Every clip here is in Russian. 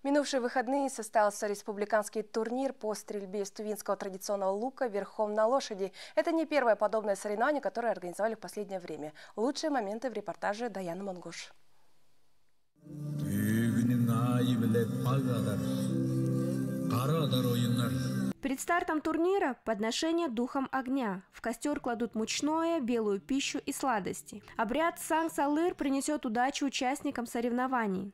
Минувшие выходные состоялся республиканский турнир по стрельбе из тувинского традиционного лука верхом на лошади. Это не первое подобное соревнование, которое организовали в последнее время. Лучшие моменты в репортаже Даяны Мангуш. Перед стартом турнира подношение духом огня. В костер кладут мучное, белую пищу и сладости. Обряд Санг-Салыр принесет удачу участникам соревнований.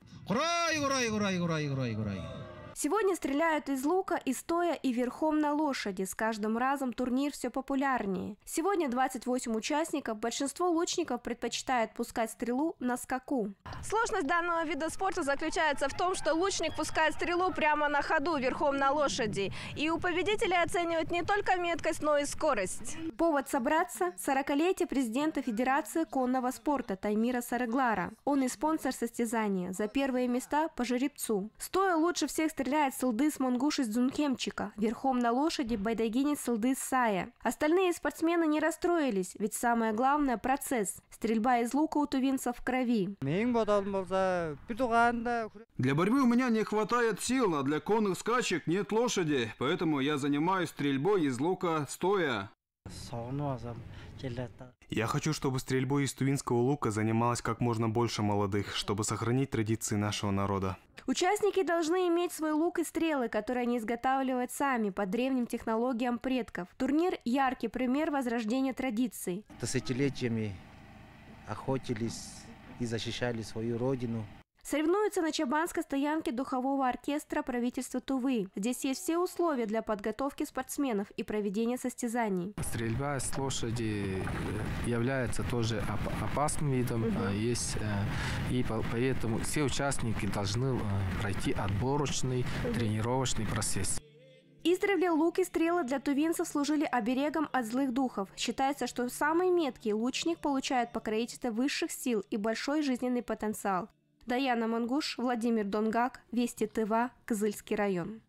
Сегодня стреляют из лука и стоя, и верхом на лошади. С каждым разом турнир все популярнее. Сегодня 28 участников. Большинство лучников предпочитает пускать стрелу на скаку. Сложность данного вида спорта заключается в том, что лучник пускает стрелу прямо на ходу, верхом на лошади. И у победителей оценивают не только меткость, но и скорость. Повод собраться – 40-летие президента Федерации конного спорта Таймира Сарыглара. Он и спонсор состязания. За первые места по жеребцу. Стоя лучше всех стреляет Сылдыс Мангуш из Дзункемчика, верхом на лошади байдагинец Сылдыс Сая. Остальные спортсмены не расстроились, ведь самое главное – процесс. Стрельба из лука у тувинцев в крови. Для борьбы у меня не хватает сил, а для конных скачек нет лошади, поэтому я занимаюсь стрельбой из лука стоя. Я хочу, чтобы стрельбой из тувинского лука занималось как можно больше молодых, чтобы сохранить традиции нашего народа. Участники должны иметь свой лук и стрелы, которые они изготавливают сами по древним технологиям предков. Турнир – яркий пример возрождения традиций. Тысячелетиями охотились и защищали свою родину. Соревнуются на чабанской стоянке духового оркестра правительства Тувы. Здесь есть все условия для подготовки спортсменов и проведения состязаний. Стрельба с лошади является тоже опасным видом. И поэтому все участники должны пройти отборочный тренировочный процесс. Издревле лук и стрелы для тувинцев служили оберегом от злых духов. Считается, что самый меткий лучник получает покровительство высших сил и большой жизненный потенциал. Даяна Мангуш, Владимир Донгак, Вести ТВ, Кызыльский район.